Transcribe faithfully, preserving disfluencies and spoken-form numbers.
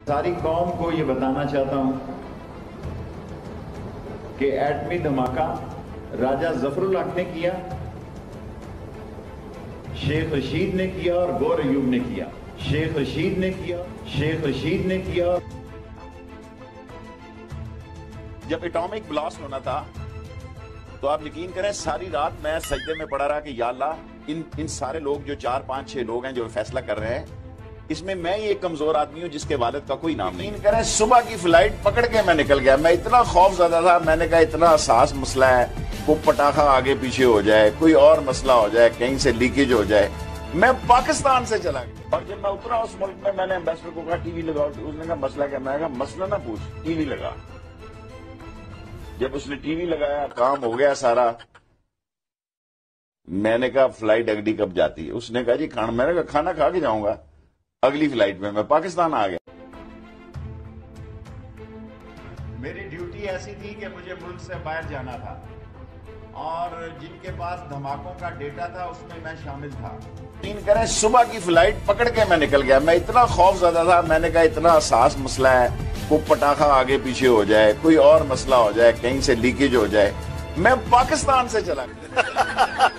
सारी कौम को ये बताना चाहता हूं कि एटमी धमाका राजा जफरुल हक ने किया, शेख रशीद ने किया और गौर अयूब ने किया। शेख रशीद ने किया शेख रशीद ने किया जब एटॉमिक ब्लास्ट होना था तो आप यकीन करें सारी रात मैं सजदे में पड़ा रहा कि या अल्लाह इन इन सारे लोग जो चार पांच छह लोग हैं जो फैसला कर रहे हैं, इसमें मैं ही एक कमजोर आदमी हूं जिसके वालिद का कोई नाम नहीं। यकीन करें सुबह की फ्लाइट पकड़ के मैं निकल गया। मैं इतना खौफ ज़दा था, मैंने कहा इतना हसास मसला है, वो पटाखा आगे पीछे हो जाए, कोई और मसला हो जाए, कहीं से लीकेज हो जाए। मैं पाकिस्तान से चला गया और जब मैं उतरा उस मुल्क में मैंने एम्बेसडर को कहा टीवी लगाओ। उसने कहा मसला क्या? मैं कहा मसला ना पूछ, टीवी लगा। जब उसने टीवी लगाया काम हो गया सारा। मैंने कहा फ्लाइट अगली कब जाती है? उसने कहा जी खाना। मैंने कहा खाना खा के जाऊंगा। अगली फ्लाइट में मैं पाकिस्तान आ गया। मेरी ड्यूटी ऐसी थी कि मुझे मुल्क से बाहर जाना था और जिनके पास धमाकों का डेटा था उसमें मैं शामिल था। यकीन करें सुबह की फ्लाइट पकड़ के मैं निकल गया। मैं इतना खौफ ज़दा था, मैंने कहा इतना हसास मसला है, वो पटाखा आगे पीछे हो जाए, कोई और मसला हो जाए, कहीं से लीकेज हो जाए। मैं पाकिस्तान से चला गया।